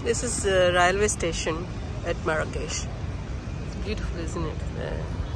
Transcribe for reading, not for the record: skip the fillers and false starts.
This is the railway station at Marrakesh. It's beautiful, isn't it?